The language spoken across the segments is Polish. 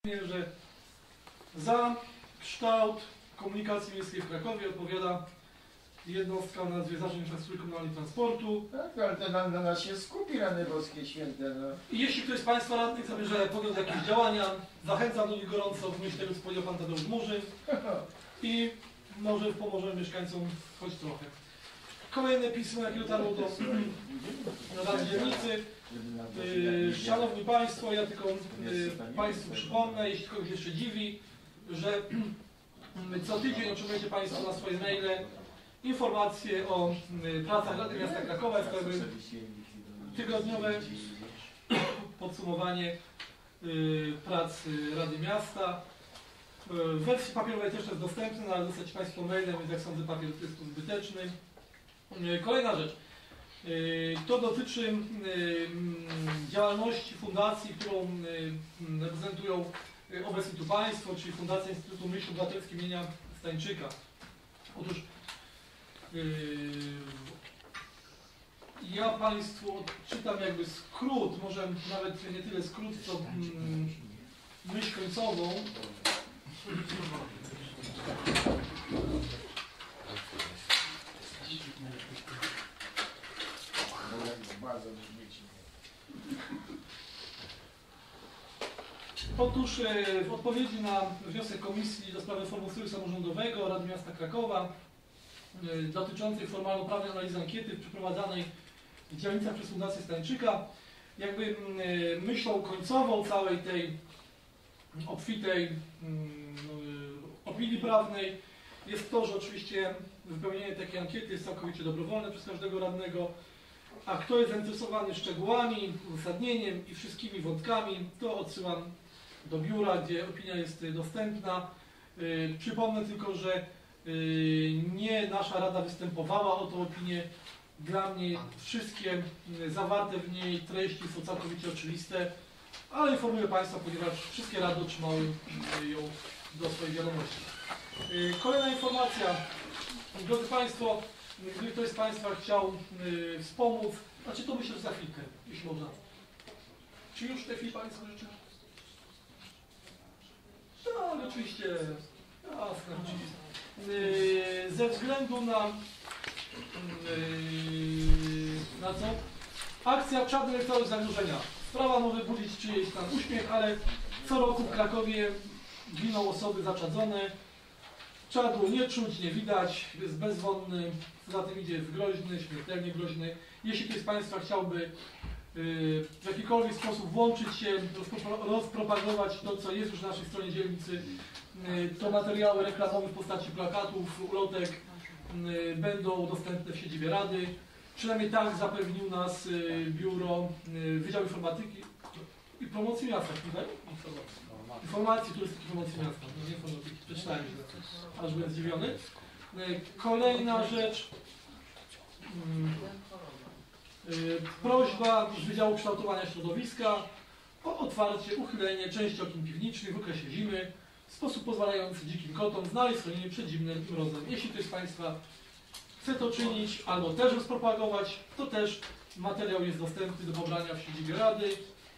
Że za kształt komunikacji miejskiej w Krakowie odpowiada jednostka o nazwie Zarząd Infrastruktury Komunalnej i Transportu. Tak, ale to na nas się skupi rany boskie święte. No. I jeśli ktoś z Państwa radnych zabierze podjąć jakieś działania, zachęcam do nich gorąco, w myśl tego wspomniał Pan Tadeusz Murzyn i może pomożemy mieszkańcom choć trochę. Kolejne pismo, jakie dotarło do Rady Dzielnicy. Szanowni Państwo, ja tylko Państwu przypomnę, jeśli kogoś jeszcze dziwi, że co tydzień otrzymujecie Państwo na swoje maile informacje o pracach Rady Miasta Krakowa. Jest to tygodniowe podsumowanie prac Rady Miasta. W wersji papierowej też jest dostępny, ale dostać Państwo mailem, więc jak sądzę, papier jest tu zbyteczny. Kolejna rzecz. To dotyczy działalności fundacji, którą reprezentują obecni tu Państwo, czyli Fundacja Instytutu Myśli Obywatelskiej imienia Stańczyka. Otóż ja Państwu odczytam jakby skrót, może nawet nie tyle skrót, co myśl końcową. Otóż w odpowiedzi na wniosek Komisji do spraw reformy ustroju samorządowego Rady Miasta Krakowa dotyczącej formalno-prawnej analizy ankiety przeprowadzanej w dzielnicach przez Fundację Stańczyka, jakby myślą końcową całej tej obfitej opinii prawnej jest to, że oczywiście wypełnienie takiej ankiety jest całkowicie dobrowolne przez każdego radnego, a kto jest zainteresowany szczegółami, uzasadnieniem i wszystkimi wątkami, to odsyłam do biura, gdzie opinia jest dostępna. Przypomnę tylko, że nie nasza Rada występowała o tą opinię. Dla mnie wszystkie zawarte w niej treści są całkowicie oczywiste, ale informuję Państwa, ponieważ wszystkie rady otrzymały ją do swojej wiadomości. Kolejna informacja. Drodzy Państwo, gdyby ktoś z Państwa chciał wspomóc, znaczy to myślę, że za chwilkę, jeśli można. Czy już w tej chwili Państwo życzę? Tak, oczywiście. Jasne, oczywiście. Ze względu na co? Akcja Czarny elektorów zagrożenia. Sprawa może budzić czyjeś tam uśmiech, ale co roku w Krakowie giną osoby zaczadzone. Czadu nie czuć, nie widać, jest bezwonny, za tym idzie jest groźny, śmiertelnie groźny. Jeśli ktoś z Państwa chciałby w jakikolwiek sposób włączyć się, rozpropagować to, co jest już na naszej stronie dzielnicy, to materiały reklamowe w postaci plakatów, ulotek będą dostępne w siedzibie Rady. Przynajmniej tak zapewnił nas Biuro Wydział Informatyki i Promocji Miasta. Informacji Turystyki i Promocji Miasta. No nie informatyki, przeczytałem się, aż byłem zdziwiony. Kolejna rzecz. Prośba z Wydziału Kształtowania Środowiska o otwarcie, uchylenie części okien piwniczych w okresie zimy w sposób pozwalający dzikim kotom znaleźć schronienie przed zimnym mrozem. Jeśli ktoś z Państwa chce to czynić albo też rozpropagować, to też materiał jest dostępny do pobrania w siedzibie Rady.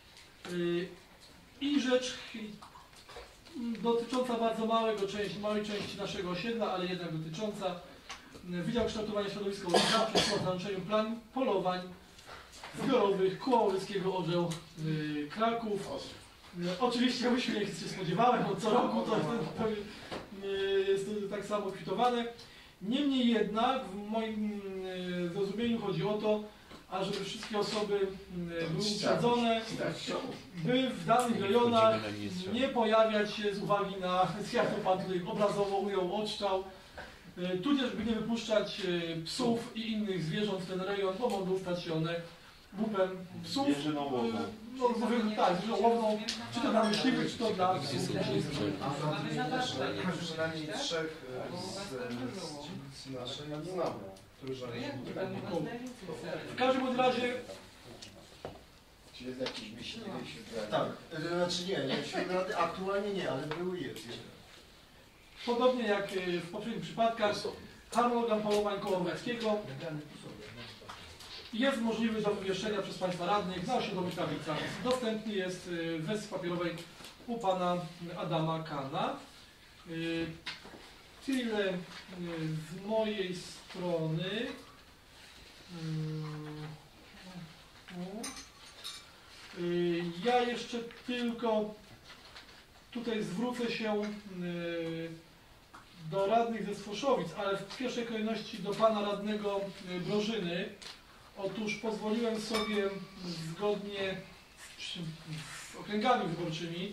I rzecz dotycząca bardzo małej części naszego osiedla, ale jednak dotycząca. Wydział Kształtowania Środowiska przesyła w załączeniu plan polowań zbiorowych Koła Łowieckiego Orzeł Kraków. Oczywiście uśmiech się spodziewałem, bo co roku to jest to tak samo kwitowane. Niemniej jednak w moim zrozumieniu chodzi o to, ażeby wszystkie osoby były uprzedzone, by w danych rejonach nie pojawiać się z uwagi na, jak to Pan tutaj obrazowo ujął, odstrzał, tudzież by nie wypuszczać psów i innych zwierząt w ten rejon, bo mogą stać się one łupem psów. Tak, zwierzę łowną, czy to dla myśliwych, czy to dla psów. Przynajmniej trzech z naszej znamy, którzy w każdym razie. Czy jest jakiś myśliwy wśród rady? Tak, znaczy nie, wśród rady aktualnie nie, ale były jest. Podobnie jak w poprzednich przypadkach, harmonogram polowań Koła Łowieckiego jest możliwy do wywieszenia przez Państwa radnych na osiedlowych tablicach. Dostępny jest w wersji papierowej u Pana Adama Kana. Tyle z mojej strony. Ja jeszcze tylko tutaj zwrócę się do radnych ze Sfoszowic, ale w pierwszej kolejności do Pana Radnego Brożyny. Otóż pozwoliłem sobie zgodnie z okręgami wyborczymi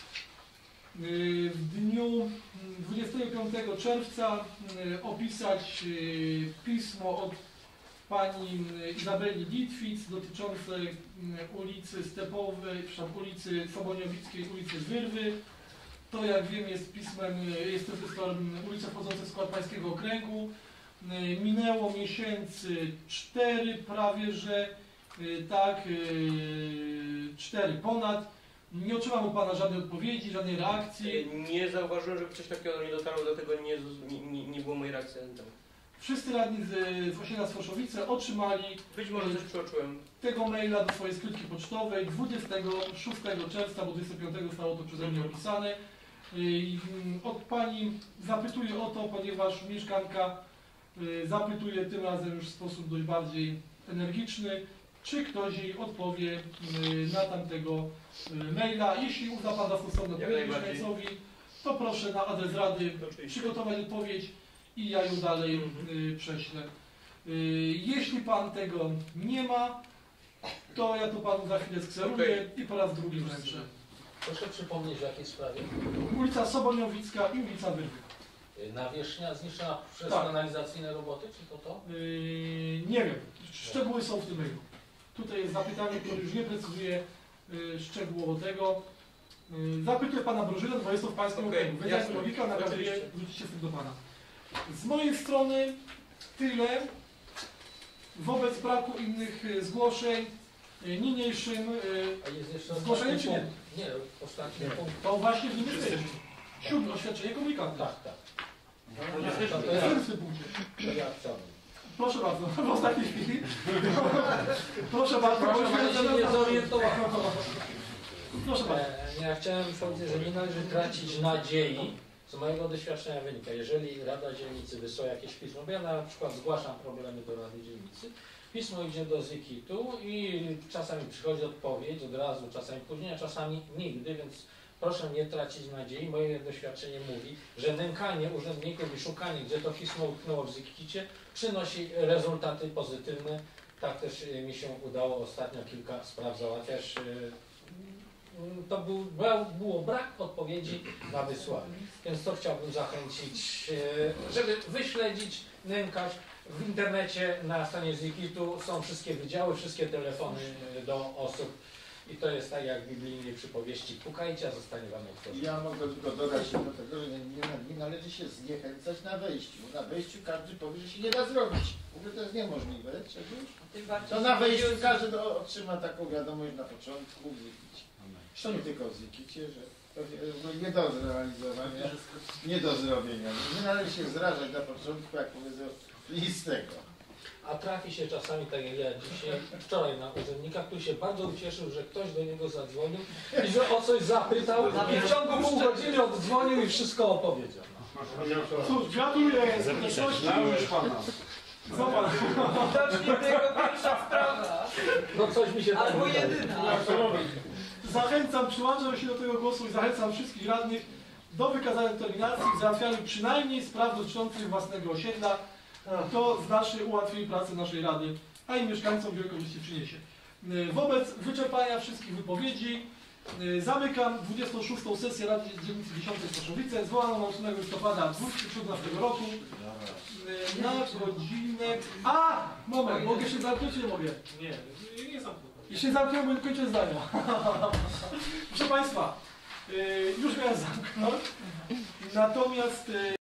w dniu 25 czerwca opisać pismo od pani Izabeli Litwic dotyczące ulicy Stepowej, przepraszam, ulicy Soboniowickiej, ulicy Wyrwy. To, jak wiem, jest pismem, jest to ulica wchodząca w skład Pańskiego Okręgu. Minęło miesięcy 4 prawie, że tak, 4 ponad. Nie otrzymam od Pana żadnej odpowiedzi, żadnej reakcji. Nie zauważyłem, żeby coś takiego nie dotarło, dlatego nie było mojej reakcji na ten temat. Wszyscy radni z osiedla Sfoszowice otrzymali Być może coś przeoczyłem. tego maila do swojej skrytki pocztowej 26 czerwca, bo 25 zostało to przeze mnie opisane. Od Pani zapytuję o to, ponieważ mieszkanka zapytuje tym razem już w sposób dość bardziej energiczny, czy ktoś jej odpowie na tamtego maila. Jeśli uzna Pan za stosowne odpowiedź mieszkańcowi, to proszę na adres Rady przygotować odpowiedź i ja ją dalej prześlę. Jeśli Pan tego nie ma, to ja to Panu za chwilę skseruję i po raz drugi wręczę. Proszę przypomnieć, w jakiej sprawie? Ulica Soboniowicka i ulica Wyrwy. Nawierzchnia zniszczona przez Tak. kanalizacyjne roboty, czy to? Nie wiem, szczegóły są w tym mailu. Tutaj jest zapytanie, które już nie precyzuje szczegółowo tego. Zapytuję Pana Brożynę, bo jest to w Pańskim okręgu. Więc jak logika nakazuje zwrócić się z tym do Pana. Z mojej strony tyle. Wobec braku innych zgłoszeń, niniejszym A jest jeszcze zgłoszenie ostatni czy nie? punkt. Nie, ostatni punkt. To właśnie w nim jesteśmy. 7. Oświadczenie komunikatu. Tak, tak. To ja, jest w tym punkcie. to ja chciałbym. Proszę bardzo, w ostatniej chwili. Proszę bardzo, Proszę Pani się nie zorientował. Proszę bardzo. Ja chciałem powiedzieć, że nie należy tracić nadziei. Z mojego doświadczenia wynika, jeżeli Rada Dzielnicy wysła jakieś pismo, bo ja na przykład zgłaszam problemy do Rady Dzielnicy, pismo idzie do ZIKIT-u i czasami przychodzi odpowiedź od razu, czasami później, a czasami nigdy, więc proszę nie tracić nadziei. Moje doświadczenie mówi, że nękanie urzędników i szukanie, gdzie to pismo utknęło w ZIKIT-cie, przynosi rezultaty pozytywne. Tak też mi się udało ostatnio kilka spraw załatwiać. To było brak odpowiedzi na wysłanie. Więc to chciałbym zachęcić, żeby wyśledzić, nękać. W internecie na stronie ZIKIT-u są wszystkie wydziały, wszystkie telefony do osób. I to jest tak jak w biblijnej przypowieści. Pukajcie, a zostanie wam otworzone. Ja mogę tylko dodać do tego, że nie należy się zniechęcać na wejściu. Na wejściu każdy powie, że się nie da zrobić. W ogóle to jest niemożliwe. To na wejściu każdy otrzyma taką wiadomość na początku. To nie tylko w ZIKIT-cie, że to nie do zrealizowania, nie do zrobienia. Nie należy się zrażać na początku, jak powiedzą, nic z tego. A trafi się czasami, tak jak ja dzisiaj, wczoraj na urzędnikach, który się bardzo ucieszył, że ktoś do niego zadzwonił i że o coś zapytał i w ciągu pół godziny oddzwonił i wszystko opowiedział. Cóż, gratuluję skuteczności. Zobacz. Widocznie tylko pierwsza sprawa. No coś mi się tak Albo wydaje. jedyna. Zachęcam, przyłączam się do tego głosu i zachęcam wszystkich radnych do wykazania determinacji w załatwianiu przynajmniej spraw dotyczących własnego osiedla. To znaczy ułatwienie pracy naszej Rady, a i mieszkańcom wiele korzyści przyniesie. Wobec wyczerpania wszystkich wypowiedzi zamykam 26. sesję Rady Dzielnicy 10 Sfoszowice, zwołaną na 8 listopada 2017 roku na godzinę... Moment, mogę się zamknąć czy nie mogę? Nie zamknę. Jeśli zamknę, bo kończę zdania. Proszę Państwa, już miałem zamknąć, natomiast